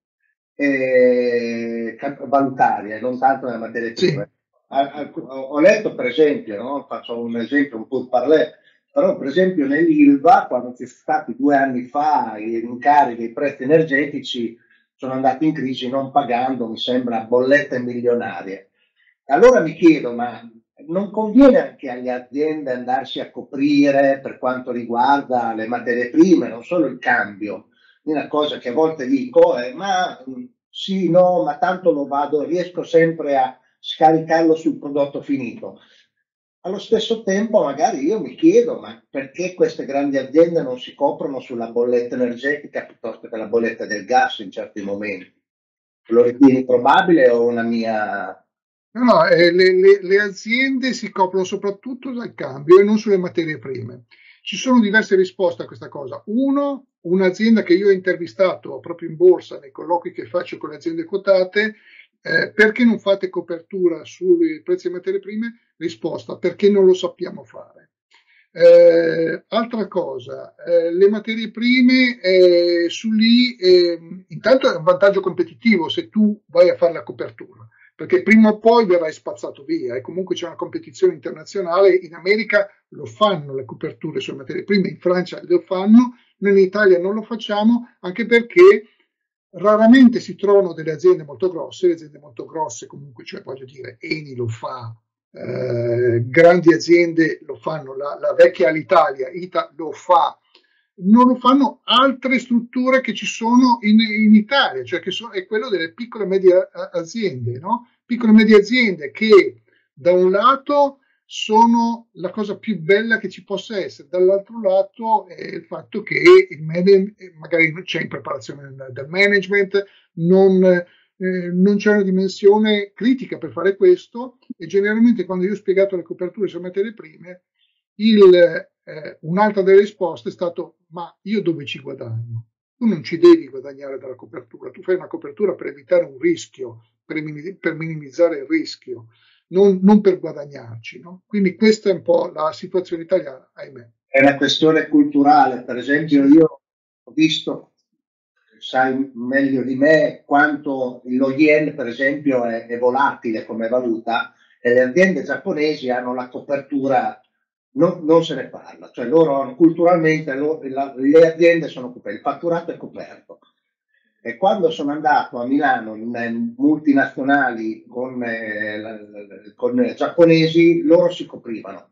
eh, valutarie, non tanto nelle materie prime. Sì. Ho letto per esempio, no? Faccio un esempio un po' parlé, però per esempio nell'Ilva, quando ci sono stati due anni fa i rincari dei prezzi energetici, sono andati in crisi non pagando, mi sembra, bollette milionarie. Allora mi chiedo, ma non conviene anche alle aziende andarsi a coprire per quanto riguarda le materie prime, non solo il cambio? Una cosa che a volte dico è, ma sì, no, ma tanto lo vado, riesco sempre a scaricarlo sul prodotto finito. Allo stesso tempo magari io mi chiedo, ma perché queste grandi aziende non si coprono sulla bolletta energetica piuttosto che la bolletta del gas in certi momenti? Lo ritieni probabile o una mia... No, no, eh, le, le, le aziende si coprono soprattutto dal cambio e non sulle materie prime. Ci sono diverse risposte a questa cosa. Uno, un'azienda che io ho intervistato proprio in borsa nei colloqui che faccio con le aziende quotate, eh, perché non fate copertura sui prezzi delle materie prime? Risposta, perché non lo sappiamo fare. Eh, altra cosa, eh, le materie prime, eh, su lì, eh, intanto è un vantaggio competitivo se tu vai a fare la copertura, perché prima o poi verrai spazzato via e comunque c'è una competizione internazionale. In America lo fanno le coperture sulle materie prime, in Francia lo fanno, noi in Italia non lo facciamo, anche perché raramente si trovano delle aziende molto grosse. Le aziende molto grosse comunque, cioè voglio dire, Eni lo fa, eh, grandi aziende lo fanno, la, la vecchia Alitalia, Ita lo fa, non lo fanno altre strutture che ci sono in, in Italia, cioè che sono, è quello delle piccole e medie aziende, no? Piccole e medie aziende che da un lato sono la cosa più bella che ci possa essere, dall'altro lato è il fatto che il man- magari c'è in preparazione del management, non, eh, non c'è una dimensione critica per fare questo, e generalmente quando io ho spiegato le coperture sulle materie prime, il, eh, un'altra delle risposte è stato: ma io dove ci guadagno? Tu non ci devi guadagnare dalla copertura, tu fai una copertura per evitare un rischio, per, per minimizzare il rischio, non, non per guadagnarci, no? Quindi questa è un po' la situazione italiana, ahimè. È una questione culturale. Per esempio, io ho visto, sai meglio di me, quanto lo yen, per esempio, è, è volatile come valuta, e le aziende giapponesi hanno la copertura, non, non se ne parla, cioè loro culturalmente loro, la, le aziende sono coperte, il fatturato è coperto. E quando sono andato a Milano in, in multinazionali con, eh, con eh, giapponesi, loro si coprivano.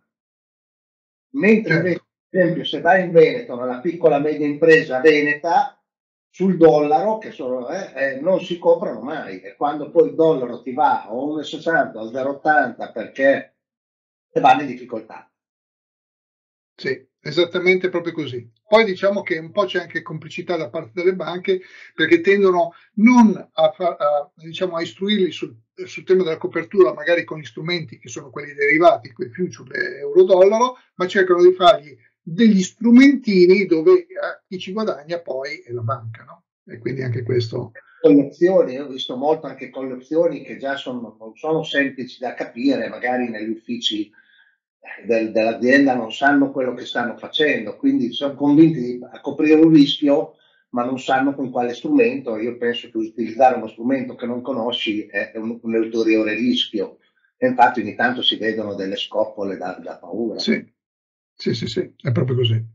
Mentre Certo. invece, per esempio, se vai in Veneto, nella piccola media impresa veneta, sul dollaro, che sono, eh, eh, non si coprono mai. E quando poi il dollaro ti va a uno virgola sessanta o zero virgola ottanta perché vanno in difficoltà. Sì, esattamente proprio così. Poi diciamo che un po' c'è anche complicità da parte delle banche, perché tendono non a, a, diciamo, a istruirli sul, sul tema della copertura, magari con gli strumenti che sono quelli derivati, quei future euro-dollaro, ma cercano di fargli degli strumentini dove eh, chi ci guadagna poi è la banca, no? E quindi anche questo... Collezioni, ho visto molto anche collezioni che già sono, non sono semplici da capire, magari negli uffici del, dell'azienda non sanno quello che stanno facendo, quindi sono convinti di a coprire un rischio, ma non sanno con quale strumento. Io penso che utilizzare uno strumento che non conosci è un, un ulteriore rischio, e infatti ogni tanto si vedono delle scoppole da, da paura. Sì, sì, sì, sì, è proprio così.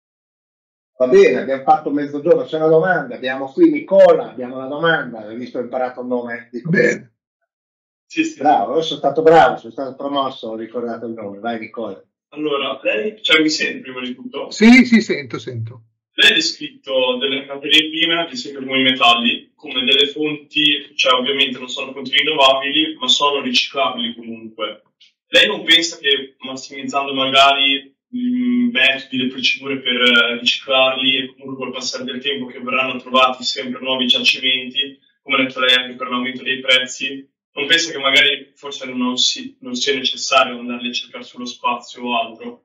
Va bene, abbiamo fatto mezzogiorno, c'è una domanda, abbiamo qui Nicola, abbiamo una domanda, hai visto, ho imparato il nome. Dico, bene. Sì, sì. Bravo, sono stato bravo, sono stato promosso, ho ricordato il nome, vai Nicola. Allora, lei, cioè mi sente prima di tutto? Sì, sì, sento, sento. Lei ha descritto delle materie prime, ad esempio come i metalli, come delle fonti, cioè ovviamente non sono fonti rinnovabili, ma sono riciclabili comunque. Lei non pensa che massimizzando magari mh, metodi, le procedure per eh, riciclarli, e comunque col passare del tempo che verranno trovati sempre nuovi giacimenti, come ha detto lei anche per l'aumento dei prezzi, non pensa che magari forse non, si, non sia necessario andarli a cercare sullo spazio o altro?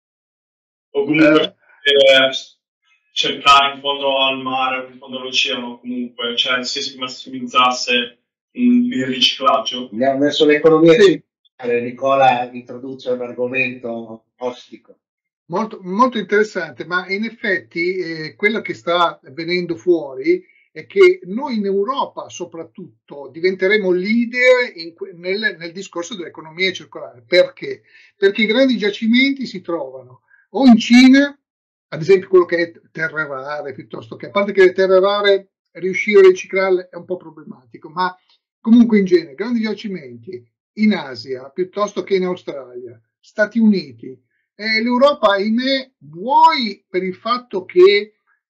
O comunque Eh, eh, cercare in fondo al mare o in fondo all'oceano, comunque, cioè se si massimizzasse mh, il riciclaggio. Andiamo verso l'economia sì, circolare. Nicola introduce un argomento ostico. molto, molto interessante, ma in effetti eh, quello che sta venendo fuori è che noi in Europa soprattutto diventeremo leader in que- nel, nel discorso dell'economia circolare. Perché? Perché i grandi giacimenti si trovano o in Cina, ad esempio quello che è terre rare, piuttosto che, a parte che le terre rare riuscire a riciclarle è un po' problematico, ma comunque in genere grandi giacimenti in Asia piuttosto che in Australia, Stati Uniti. Eh, L'Europa, ahimè, vuoi per il fatto che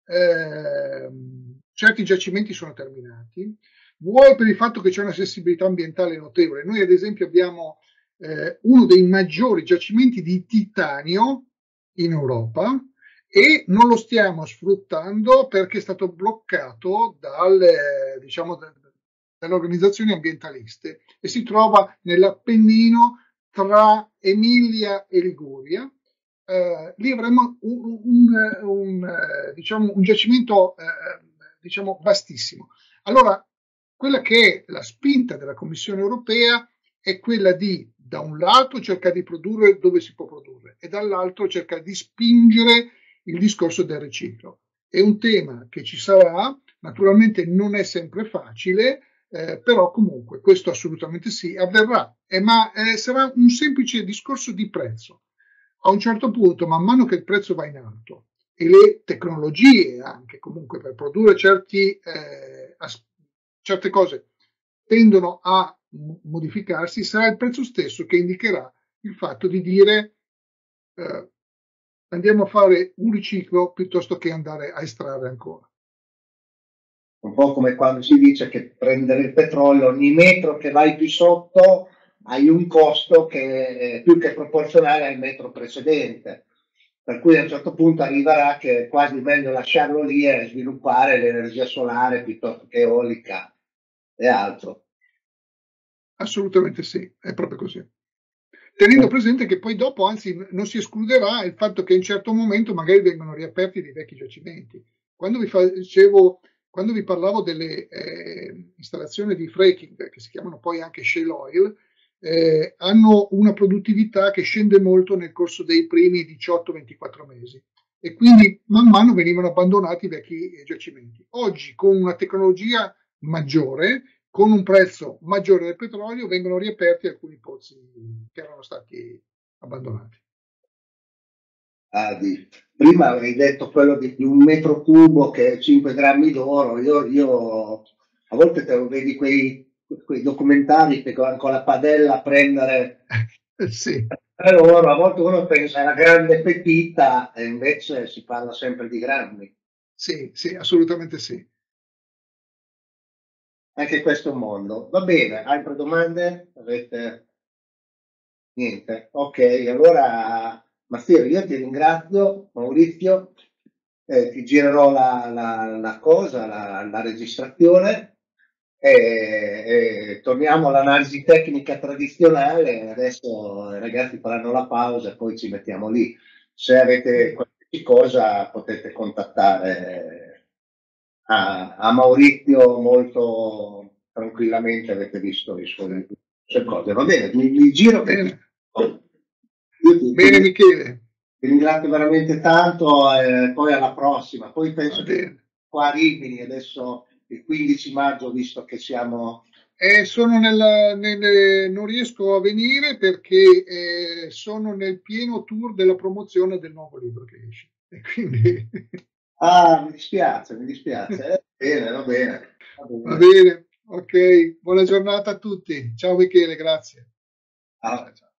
eh, certi giacimenti sono terminati, vuoi per il fatto che c'è una sensibilità ambientale notevole. Noi, ad esempio, abbiamo eh, uno dei maggiori giacimenti di titanio in Europa e non lo stiamo sfruttando perché è stato bloccato dal, eh, diciamo, da, dalle organizzazioni ambientaliste e si trova nell'Appennino tra Emilia e Liguria. Eh, lì avremo un, un, un, eh, diciamo, un giacimento eh, diciamo, vastissimo. Allora, quella che è la spinta della Commissione europea è quella di, da un lato, cercare di produrre dove si può produrre e dall'altro cercare di spingere il discorso del riciclo. È un tema che ci sarà, naturalmente non è sempre facile, eh, però comunque questo assolutamente sì, avverrà, eh, ma eh, sarà un semplice discorso di prezzo. A un certo punto, man mano che il prezzo va in alto e le tecnologie anche comunque per produrre certi, eh, as- certe cose tendono a modificarsi, sarà il prezzo stesso che indicherà il fatto di dire eh, andiamo a fare un riciclo piuttosto che andare a estrarre ancora. Un po' come quando si dice che prendere il petrolio, ogni metro che vai più sotto hai un costo che è più che proporzionale al metro precedente. Per cui a un certo punto arriverà che è quasi meglio lasciarlo lì e sviluppare l'energia solare piuttosto che eolica e altro. Assolutamente sì, è proprio così. Tenendo presente che poi dopo, anzi, non si escluderà il fatto che in un certo momento magari vengono riaperti dei vecchi giacimenti. Quando vi facevo, quando vi parlavo delle eh, installazioni di fracking, che si chiamano poi anche shale oil, eh, hanno una produttività che scende molto nel corso dei primi diciotto ventiquattro mesi e quindi man mano venivano abbandonati i vecchi giacimenti. Oggi, con una tecnologia maggiore, con un prezzo maggiore del petrolio, vengono riaperti alcuni pozzi che erano stati abbandonati. Ah, di- prima avevi detto quello di, di un metro cubo che è cinque grammi d'oro. Io, io a volte te lo vedi quei, quei documentari che con, con la padella a prendere Sì, l'oro, a volte uno pensa alla grande pepita e invece si parla sempre di grammi. sì, sì, assolutamente sì. Anche questo è un mondo. Va bene, altre domande? Avete? Niente. Ok, allora Matteo, io ti ringrazio, Maurizio, eh, ti girerò la, la- la cosa, la, la registrazione e, e torniamo all'analisi tecnica tradizionale. Adesso i ragazzi faranno la pausa e poi ci mettiamo lì. Se avete qualsiasi cosa potete contattare a, a Maurizio molto tranquillamente, avete visto i suoi sue cose. Va bene, mi, mi giro che ti, Bene, io ti, bene ti- Michele, ti ringrazio veramente tanto e poi alla prossima. Poi va penso che bene. qua a Rimini adesso il quindici maggio, visto che siamo. Eh, sono nella, nelle- non riesco a venire perché eh, sono nel pieno tour della promozione del nuovo libro che esce. E quindi Ah, mi dispiace, mi dispiace. Eh, bene, va bene. Va va bene. bene, ok, buona giornata a tutti. Ciao Michele, grazie. Ah. Ciao, ciao.